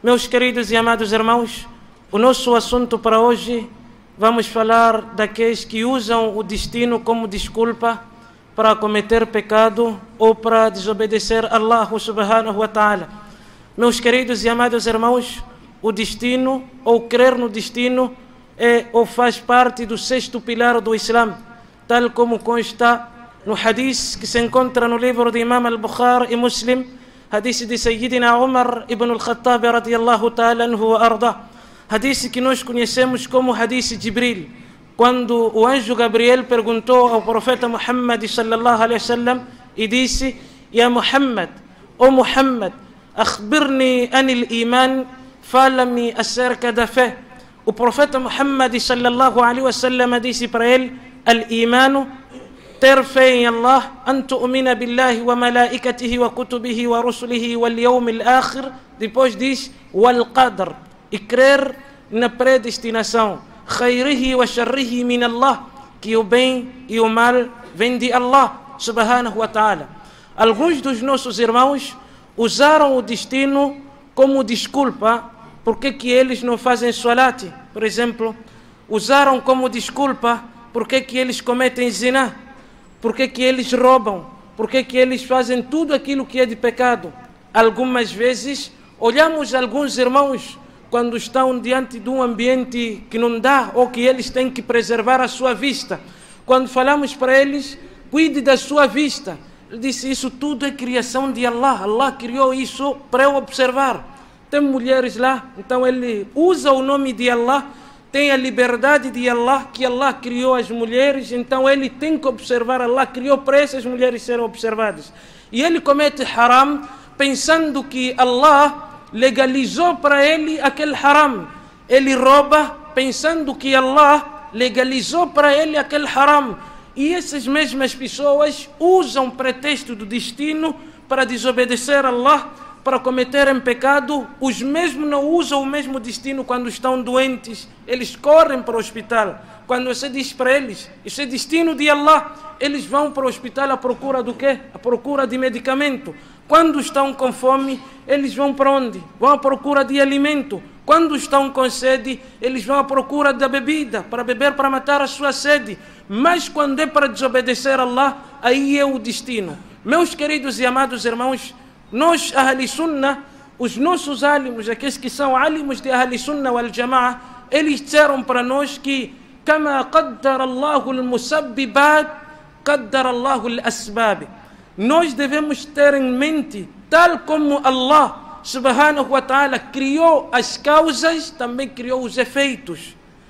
Meus queridos e amados irmãos, o nosso assunto para hoje, vamos falar daqueles que usam o destino como desculpa para cometer pecado ou para desobedecer a Allah subhanahu wa ta'ala. Meus queridos e amados irmãos, o destino ou crer no destino é ou faz parte do sexto pilar do Islã, tal como consta no hadith que se encontra no livro de Imam al-Bukhari e Muslim, hadith de Sayyidina Umar ibn al-Khattab radiyallahu ta'ala anhu wa arda, hadith que nós conhecemos como hadith Jibril, quando o anjo Gabriel perguntou ao profeta Muhammad sallallahu alaihi wasallam e disse: Ya Muhammad, ó Muhammad, akhbirni anil iman, fala-me acerca da fé. O profeta Muhammad sallallahu alaihi wasallam disse para ele: al-imanu, ter fé em Allah, an tu'mina billahi wa malaikatihi wa kutubihi wa rusulihi wal yawmil akhir. Depois diz wal qadr, e crer na predestinação, khairihi wa sharrihi min Allah, que o bem e o mal vem de Allah subhanahu wa ta'ala. Alguns dos nossos irmãos usaram o destino como desculpa porque que eles não fazem salat, por exemplo. Usaram como desculpa porque que eles cometem zina, porque que eles roubam, porque que eles fazem tudo aquilo que é de pecado. Algumas vezes olhamos alguns irmãos quando estão diante de um ambiente que não dá ou que eles têm que preservar a sua vista. Quando falamos para eles: cuide da sua vista, ele disse: isso tudo é criação de Allah, Allah criou isso para eu observar. Tem mulheres lá, então ele usa o nome de Allah, tem a liberdade de Allah, que Allah criou as mulheres, então ele tem que observar, Allah criou para essas mulheres serem observadas. E ele comete haram pensando que Allah legalizou para ele aquele haram. Ele rouba pensando que Allah legalizou para ele aquele haram. E essas mesmas pessoas usam pretexto do destino para desobedecer a Allah, para cometerem pecado. Os mesmos não usam o mesmo destino quando estão doentes. Eles correm para o hospital. Quando você diz para eles: isso é destino de Allah, eles vão para o hospital à procura do quê? À procura de medicamento. Quando estão com fome, eles vão para onde? Vão à procura de alimento. Quando estão com sede, eles vão à procura da bebida, para beber, para matar a sua sede. Mas quando é para desobedecer a Allah, aí é o destino. Meus queridos e amados irmãos, nós, Ahli Sunnah, os nossos alimos, aqueles que são alimos de Ahli Sunnah wal Jama'a, eles disseram para nós que Kama qaddara Allahu al-musabbibat, qaddara Allahu al-asbab. Nós devemos ter em mente, tal como Allah subhanahu wa ta'ala criou as causas, também criou os efeitos.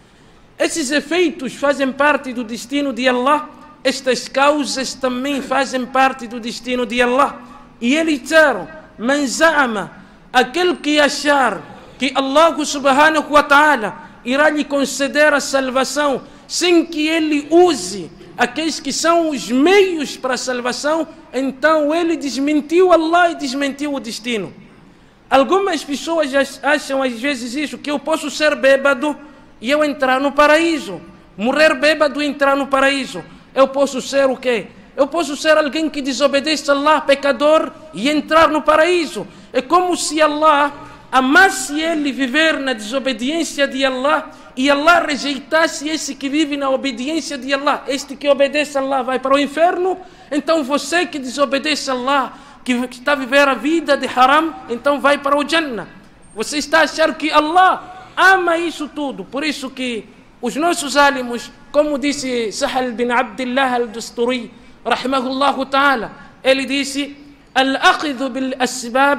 Esses efeitos fazem parte do destino de Allah, estas causas também fazem parte do destino de Allah. E eles disseram: man za'ama, aquele que achar que Allah subhanahu wa ta'ala irá lhe conceder a salvação sem que ele use aqueles que são os meios para a salvação, então ele desmentiu Allah e desmentiu o destino. Algumas pessoas acham às vezes isso, que eu posso ser bêbado e eu entrar no paraíso, morrer bêbado e entrar no paraíso. Eu posso ser o quê? Eu posso ser alguém que desobedece a Allah, pecador, e entrar no paraíso. É como se Allah amasse ele viver na desobediência de Allah e Allah rejeitasse esse que vive na obediência de Allah. Este que obedece a Allah vai para o inferno, então você que desobedece a Allah, que está a viver a vida de haram, então vai para o Jannah. Você está a achar que Allah ama isso tudo. Por isso que os nossos alimos, como disse Sahal bin Abdullah al-Dusturi rahimahullahu ta'ala, ele disse: al-aqidhu bil-asbab,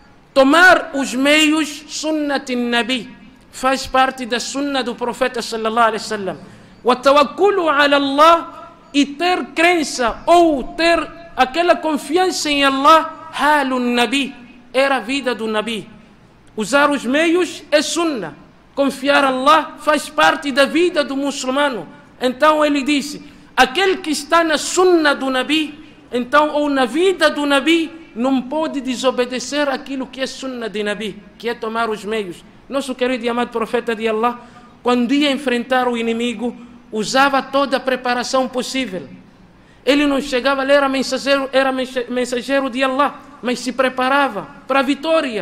tomar os meios, sunnat nabi, faz parte da sunna do profeta sallallahu alaihi wasallam. Wa tawakkulu ala Allah, e ter crença ou ter aquela confiança em Allah, halun nabi, era a vida do nabi. Usar os meios é sunna. Confiar em Allah faz parte da vida do muçulmano. Então ele disse: aquele que está na sunna do nabi, então, ou na vida do nabi, não pode desobedecer aquilo que é sunna de nabi, que é tomar os meios. Nosso querido e amado profeta de Allah, quando ia enfrentar o inimigo, usava toda a preparação possível. Ele não chegava, ele era mensageiro de Allah, mas se preparava para a vitória.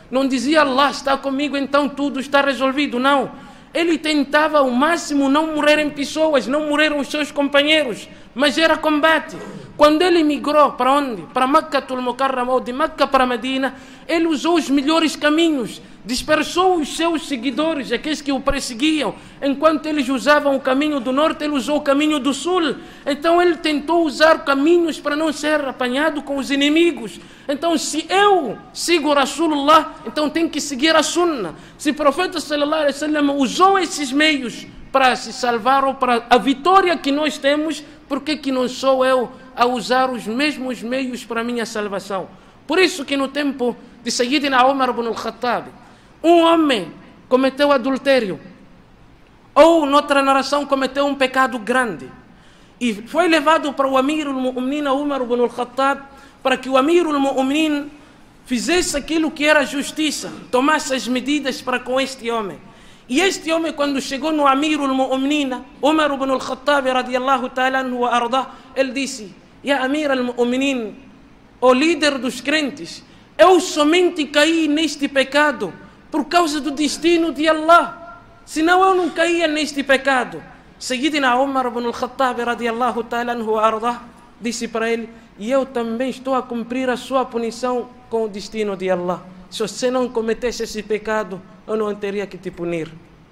Não dizia Allah está comigo, então tudo está resolvido. Não. Ele tentava ao máximo não morrerem pessoas, não morreram os seus companheiros, mas era combate. Quando ele migrou para onde? Para Makkatul Mukarram, ou de Makka para Medina, ele usou os melhores caminhos, dispersou os seus seguidores, aqueles que o perseguiam. Enquanto eles usavam o caminho do norte, ele usou o caminho do sul. Então ele tentou usar caminhos para não ser apanhado com os inimigos. Então, se eu sigo Rasulullah, então tenho que seguir a Sunnah. Se o profeta sallallahu alaihi wasallam usou esses meios para se salvar ou para a vitória que nós temos, por que não sou eu a usar os mesmos meios para a minha salvação? Por isso que no tempo de Sayyidina Umar ibn al-Khattab, um homem cometeu adultério, ou noutra narração cometeu um pecado grande, e foi levado para o Amir al-Mu'minin Umar ibn al-Khattab, para que o Amir al-Mu'minin fizesse aquilo que era justiça, tomasse as medidas para com este homem. E este homem, quando chegou no Amir al-Mu'minin Umar ibn al-Khattab radiyallahu ta'ala anhu wa ardah, ele disse: Ya Amir al-Mu'minin, o líder dos crentes, eu somente caí neste pecado por causa do destino de Allah, senão eu não caía neste pecado. Sayyidina Umar ibn al-Khattab radiyallahu ta'ala anhu wa ardah disse para ele: e eu também estou a cumprir a sua punição com o destino de Allah. Se você não cometesse esse pecado, eu não teria que te punir.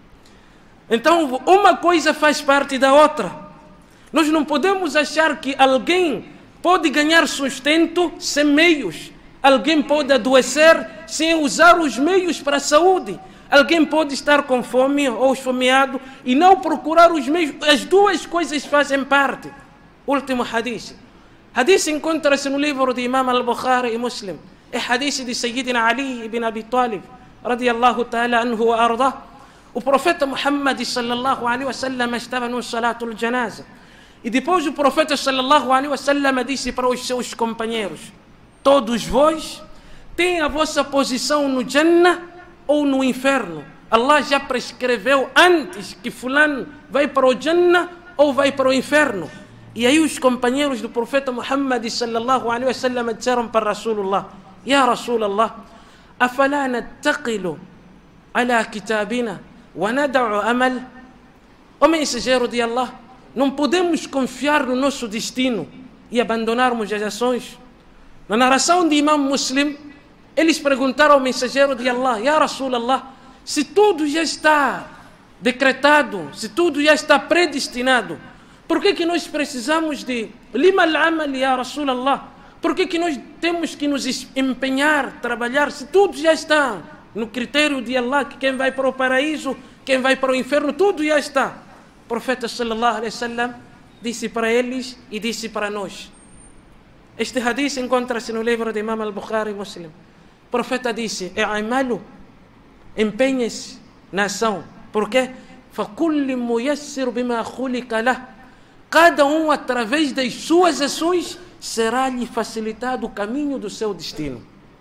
Então, uma coisa faz parte da outra. Nós não podemos achar que alguém pode ganhar sustento sem meios. Alguém pode adoecer sem usar os meios para a saúde. Alguém pode estar com fome ou esfomeado e não procurar os meios. As duas coisas fazem parte. Último hadith. Hadith encontra-se no livro de Imam al-Bukhari e Muslim. É hadith de Sayyidina Ali ibn Abi Talib radiyallahu ta'ala anhu wa ardah. O profeta Muhammad sallallahu alaihi wasallam estava no salatul janaza. E depois o profeta sallallahu alaihi wasallam disse para os seus companheiros: todos vós têm a vossa posição no Jannah ou no inferno. Allah já prescreveu antes que fulano vai para o Jannah ou vai para o inferno. E aí os companheiros do profeta Muhammad sallallahu alaihi wasallam disseram para Rasulullah: Ya Rasulullah, afala nattaqilu ala kitabina wa nada'u amal? O mensageiro de Allah, não podemos confiar no nosso destino e abandonarmos as ações? Na narração de Imam Muslim, eles perguntaram ao mensageiro de Allah: Ya Rasulullah, se tudo já está decretado, se tudo já está predestinado, por que nós precisamos de lima al-amal, ya Rasulallah? Por que nós temos que nos empenhar, trabalhar, se tudo já está no critério de Allah, que quem vai para o paraíso, quem vai para o inferno, tudo já está. O profeta sallallahu alaihi wasallam disse para eles e disse para nós. Este hadith encontra-se no livro de Imam al-Bukhari e Muslim. O profeta disse: "I'malu", empenhe-se na ação. Por quê? فَكُلِّ مُيَسِّرُ بِمَا خُلِقَ لَهُ. Cada um, através das suas ações, será-lhe facilitado o caminho do seu destino.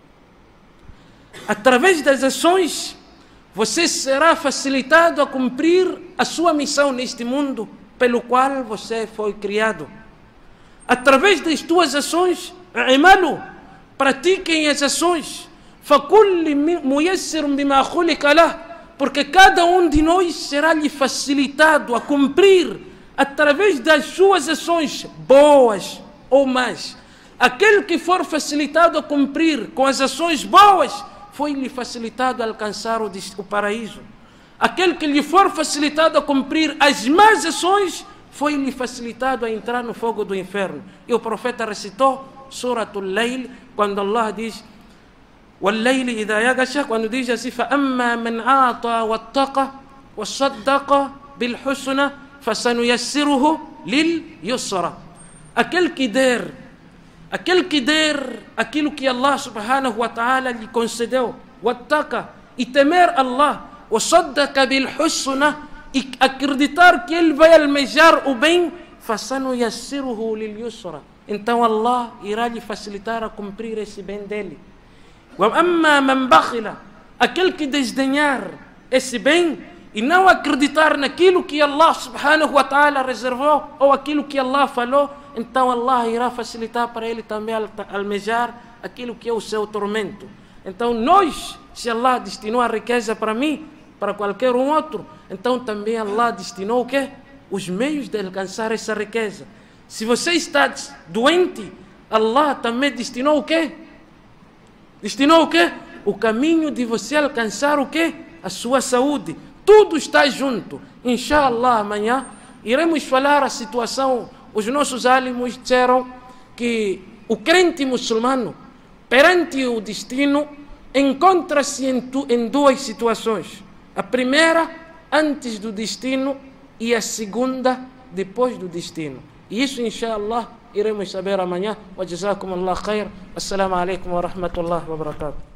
Através das ações, você será facilitado a cumprir a sua missão neste mundo pelo qual você foi criado. Através das tuas ações, i'malu, pratiquem as ações. فَكُلِّ مُيَسِّرٌ بِمَا خُلِقَ لَهُ. Porque cada um de nós será-lhe facilitado a cumprir através das suas ações, boas ou más. Aquele que for facilitado a cumprir com as ações boas, foi-lhe facilitado a alcançar o paraíso. Aquele que lhe for facilitado a cumprir as más ações, foi-lhe facilitado a entrar no fogo do inferno. E o profeta recitou Suratul Layl, quando Allah diz: وَاللَّيْلِ إِذَا يَغْشَى, quando diz assim: فَأَمَّا مَنْ أَعْطَى وَاتَّقَى وَصَدَّقَ بِالْحُسْنَى فَسَنُيَسِّرُهُ لِلْيُسْرَى. Aquele que der aquilo que Allah subhanahu wa ta'ala lhe concedeu, وَاتَّقَى, e temer Allah, وَصَدَّقَ بِالْحُسْنَى, e acreditar que ele vai almejar o bem, فَسَنُيَسِّرُهُ لِلْيُسْرَى, então Allah irá lhe facilitar a cumprir esse bem dele. وَأَمَّا مَنْ بَخِلَ, aquele que desdenhar esse bem e não acreditar naquilo que Allah subhanahu wa ta'ala reservou ou aquilo que Allah falou, então Allah irá facilitar para ele também almejar aquilo que é o seu tormento. Então nós Se Allah destinou a riqueza para mim, para qualquer um outro, então também Allah destinou o quê? Os meios de alcançar essa riqueza. Se você está doente, Allah também destinou o quê? Destinou o quê? O caminho de você alcançar o quê? A sua saúde. Tudo está junto. Inshallah, amanhã iremos falar a situação. Os nossos alimos disseram que o crente muçulmano, perante o destino, encontra-se em duas situações. A primeira, antes do destino, e a segunda, depois do destino. E isso, inshallah, iremos saber amanhã. Wa jazakum Allah khair. Assalamu alaikum wa rahmatullahi wa barakatuh.